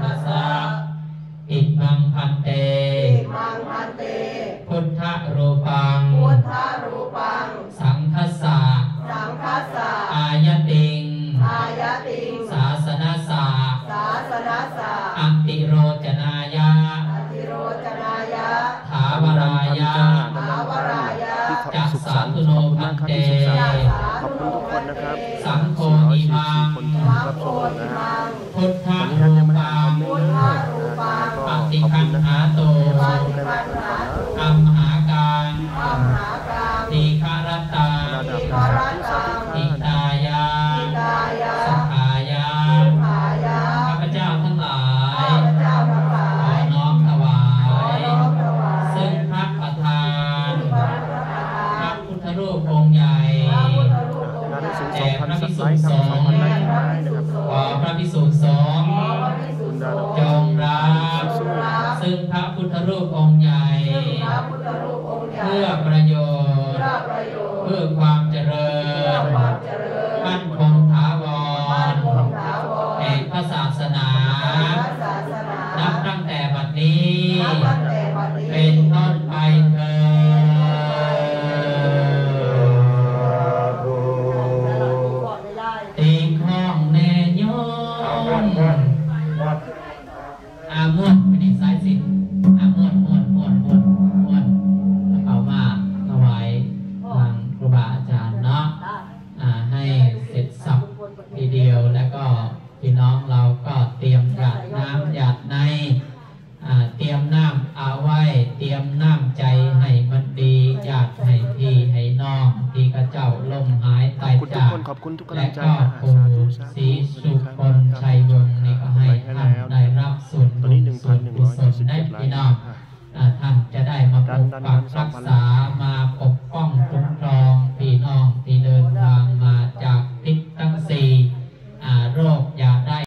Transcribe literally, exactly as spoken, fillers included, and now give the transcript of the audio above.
ทัสสะอิมังพันเตพุทธรูปังสังคัสสะอายติงศาสนสะอัตติโรจนายะถาวรายะจักสาธุโนพันเตขอบคุณทุกคนนะครับสังโฆอิมังคนที่รับชมนะฮะพุทธรูปังปฏิคันหาโตอัมหากังทีฆารตาทิตายาสัทธายาข้าพเจ้าทั้งหลายขอน้อมถวายซึ่งพระประธานพระพุทธรูปองค์ใหญ่แด่พระภิกษุสงฆ์ขอพระภิกษุสงฆ์จงรับซึ่งพระพุทธรูปองค์ใหญ่เพื่อประโยชน์เพื่อความเจริญมั่นคงถาวรแห่งพระศาสนานับตั้งแต่บัดนี้เป็นต้นไปเถิดตีข้องแน่ยนอาม่วนไม่ได้สายสิอาม่วนม่วนม่วนม่วนม่วนเอามาถวายทางครูบาอาจารย์เนาะให้เสร็จสับทีเดียวแล้วก็พี่น้องเราก็เตรียมหยาดน้ำหยาดใน